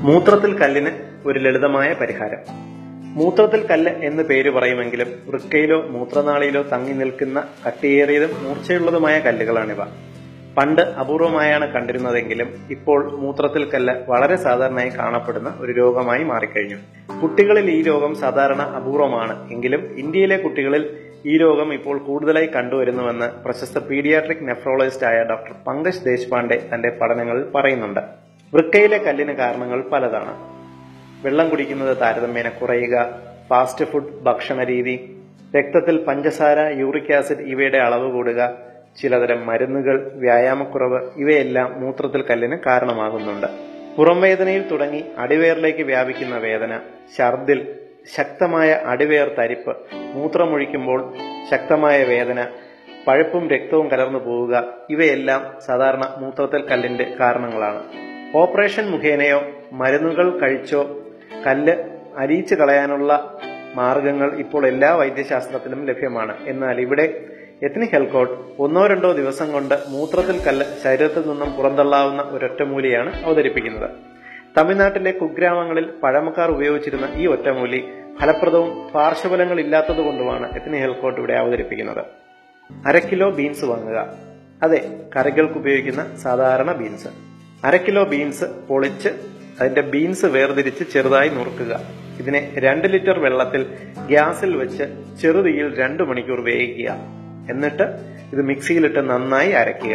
മൂത്രത്തിൽ കല്ലിന് ഒരു ലളിതമായ പരിഹാരം. മൂത്രത്തിൽ കല്ല് എന്ന് പേര് പറയുമെങ്കിലും വൃക്കയിലോ മൂത്രനാളിയിലോ തങ്ങി നിൽക്കുന്ന കട്ടിയേറിയതും മൂർച്ചയുള്ളതുമായ കല്ലുകളാണിവ. പണ്ട് അപൂർവമായാണ് കണ്ടിരുന്നതെങ്കിലും ഇപ്പോൾ മൂത്രത്തിൽ കല്ല് വളരെ സാധാരണയായി കാണപ്പെടുന്ന ഒരു രോഗമായി മാറിക്കഴിഞ്ഞു. കുട്ടികളിൽ ഈ രോഗം സാധാരണ അപൂർവമാണ് എങ്കിലും ഇന്ത്യയിലെ കുട്ടികളിൽ ഈ രോഗം ഇപ്പോൾ കൂടുതലായി കണ്ടുവരുന്നുവെന്ന് പ്രശസ്ത പീഡിയാട്രിക് നെഫ്രോളജിസ്റ്റായ ഡോക്ടർ പങ്കജ് ദേശ്പാണ്ഡെ തന്റെ പഠനങ്ങളിൽ പറയുന്നുണ്ട്. വൃക്കയിലെ കല്ലിന് കാരണങ്ങൾ പലതാണ്. വെള്ളം കുടിക്കുന്നത് താരതമ്യേന കുറയുക, ഫാസ്റ്റ് ഫുഡ് ഭക്ഷണ രീതി, രക്തത്തിൽ പഞ്ചസാര, യൂറിക് ആസിഡ് ഇവയുടെ അളവ് കൂടുക, ചിലതരം മരുന്നുകൾ, വ്യായാമക്കുറവ് ഇവയെല്ലാം മൂത്രത്തിൽ കല്ലിന് കാരണമാകുന്നുണ്ട്. പുറംവേദനയിൽ തുടങ്ങി അടിവയറിലേക്ക് വ്യാപിക്കുന്ന വേദന, ഛർദിൽ, ശക്തമായ അടിവയർ തരിപ്പ്, മൂത്രമൊഴിക്കുമ്പോൾ ശക്തമായ വേദന, പഴുപ്പും രക്തവും കലർന്നു പോവുക ഇവയെല്ലാം സാധാരണ മൂത്രത്തിൽ കല്ലിന്റെ കാരണങ്ങളാണ്. ഓപ്പറേഷൻ മുഖേനയോ മരുന്നുകൾ കഴിച്ചോ കല്ല് അരിയിച്ചു കളയാനുള്ള മാർഗങ്ങൾ ഇപ്പോൾ എല്ലാ വൈദ്യശാസ്ത്രത്തിലും ലഭ്യമാണ്. എന്നാൽ ഇവിടെ എത്നിക് ഹെൽത്ത് കോഡ് 1-2 ദിവസം കൊണ്ട് മൂത്രത്തിൽ കല്ല് ശരീരത്തിൽ നിന്നും പുറന്തള്ളാവുന്ന ഒരൊറ്റമൂലിയാണ് അവതരിപ്പിക്കുന്നത്. തമിഴ്നാട്ടിലെ കുഗ്രാമങ്ങളിൽ പഴമക്കാർ ഉപയോഗിച്ചിരുന്ന ഈ ഒറ്റമൂലി ഫലപ്രദവും പാർശ്വഫലങ്ങൾ ഇല്ലാത്തതുകൊണ്ടുമാണ് എത്നിക് ഹെൽത്ത് കോഡ് ഇവിടെ അവതരിപ്പിക്കുന്നത്. 1/2 കിലോ ബീൻസ് വാങ്ങുക. അതെ, കറികൾക്ക് ഉപയോഗിക്കുന്ന സാധാരണ ബീൻസ്. 1/2 കിലോ ബീൻസ് പൊളിച്ച് അതിന്റെ ബീൻസ് വേർതിരിച്ച് ചെറുതായി നുറുക്കുക. ഇതിനെ 2 ലിറ്റർ വെള്ളത്തിൽ ഗ്യാസിൽ വെച്ച് ചെറുതീയിൽ 2 മണിക്കൂർ വേവിക്കുക. എന്നിട്ട് ഇത് മിക്സിയിലിട്ട് നന്നായി അരയ്ക്കുക.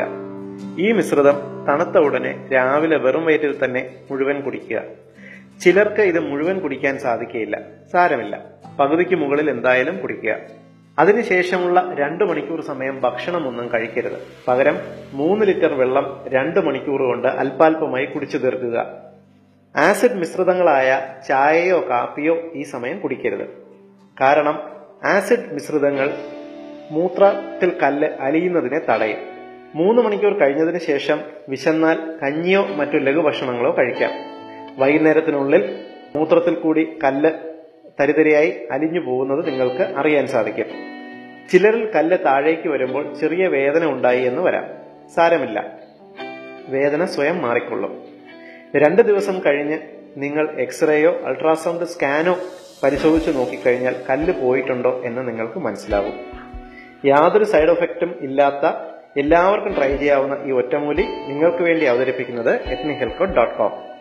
ഈ മിശ്രിതം തണുത്ത ഉടനെ രാവിലെ വെറും വയറ്റിൽ തന്നെ മുഴുവൻ കുടിക്കുക. ചിലർക്ക് ഇത് മുഴുവൻ കുടിക്കാൻ സാധിക്കുകയില്ല. സാരമില്ല, പകുതിക്ക് മുകളിൽ എന്തായാലും കുടിക്കുക. അതിനുശേഷമുള്ള 2 മണിക്കൂർ സമയം ഭക്ഷണമൊന്നും കഴിക്കരുത്. പകരം 3 ലിറ്റർ വെള്ളം 2 മണിക്കൂർ കൊണ്ട് അല്പാൽപമായി കുടിച്ചു തീർക്കുക. ആസിഡ് മിശ്രിതങ്ങളായ ചായയോ കാപ്പിയോ ഈ സമയം കുടിക്കരുത്. കാരണം ആസിഡ് മിശ്രിതങ്ങൾ മൂത്രത്തിൽ കല്ല് അലിയുന്നതിനെ തടയും. 3 മണിക്കൂർ കഴിഞ്ഞതിന് ശേഷം വിശന്നാൽ കഞ്ഞിയോ മറ്റു ലഘുഭക്ഷണങ്ങളോ കഴിക്കാം. വൈകുന്നേരത്തിനുള്ളിൽ മൂത്രത്തിൽ കൂടി കല്ല് തരിതരിയായി അലിഞ്ഞു പോകുന്നത് നിങ്ങൾക്ക് അറിയാൻ സാധിക്കും. ചിലരിൽ കല്ല് താഴേക്ക് വരുമ്പോൾ ചെറിയ വേദന ഉണ്ടായി എന്ന് വരാം. സാരമില്ല, വേദന സ്വയം മാറിക്കൊള്ളും. 2 ദിവസം കഴിഞ്ഞ് നിങ്ങൾ എക്സ്റേയോ അൾട്രാസൗണ്ട് സ്കാനോ പരിശോധിച്ച് നോക്കിക്കഴിഞ്ഞാൽ കല്ല് പോയിട്ടുണ്ടോ എന്ന് നിങ്ങൾക്ക് മനസ്സിലാവും. യാതൊരു സൈഡ് എഫക്റ്റും ഇല്ലാത്ത എല്ലാവർക്കും ട്രൈ ചെയ്യാവുന്ന ഈ ഒറ്റമൂലി നിങ്ങൾക്ക് വേണ്ടി അവതരിപ്പിക്കുന്നത് ethnichealthcode.com.